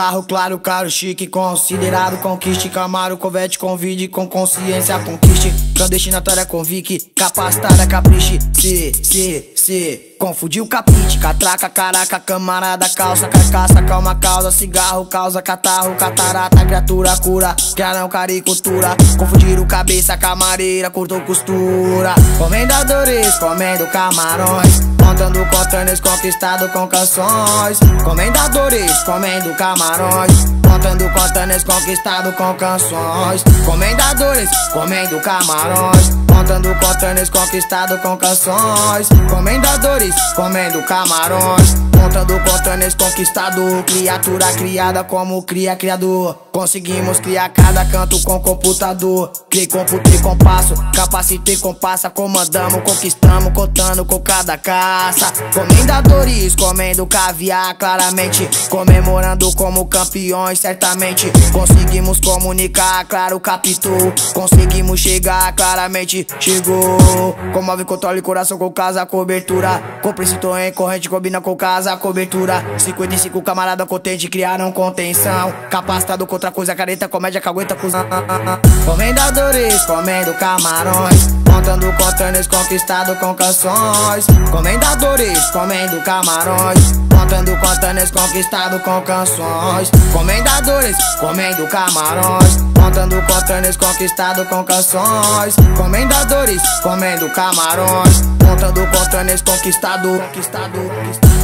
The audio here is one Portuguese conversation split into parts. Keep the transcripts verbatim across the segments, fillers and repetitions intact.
Carro claro, caro, chique, considerado conquiste. Camaro, Corvette, convide com consciência, conquiste. Clandestinatória, convique, capacitada, capriche. Se, se, se confundiu capite, catraca, caraca, camarada, calça, carcaça, calma, causa, cigarro, causa, catarro, catarata, criatura, cura, criarão, caricultura. Confundiram cabeça, camareira, cortou costura. Comendadores, comendo camarões, montando contêineres, conquistado com canções. Comendadores, comendo camarões, montando contêineres, conquistado com canções. Comendadores, comendo camarões, montando contêineres, conquistado com canções. Comendadores, comendo camarões, montando contêineres, conquistado. Criatura criada como cria criador. Conseguimos criar cada canto com computador. Criei, computei, compasso, capacitei, compassa. Comandamos, conquistamos, contando com cada caça. Comendadores, comendo caviar claramente, comemorando como campeões certamente. Conseguimos comunicar, claro, captou. Conseguimos chegar, claramente chegou. Comove, controle, coração com casa, cobertura. Comprecitou em corrente, combina com casa, cobertura. Cinquenta e cinco camarada contente, criaram contenção. Capacitado com outra coisa, careta, comédia, cagueta, cuzão. Comendadores, comendo camarões, montando contêineres, conquistado com canções. Comendadores, comendo camarões, montando contêineres, conquistado com canções. Comendadores, comendo camarões, montando contêineres, conquistado com canções. Comendadores, comendo camarões, montando contêineres, conquistado, conquistado, conquistado.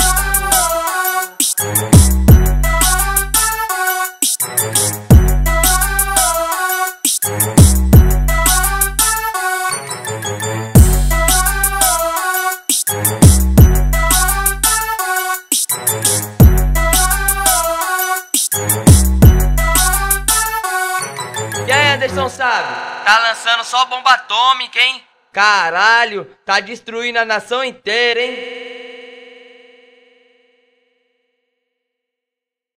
E aí, Anderson, sabe? Tá lançando só bomba atômica, hein? Caralho, tá destruindo a nação inteira, hein?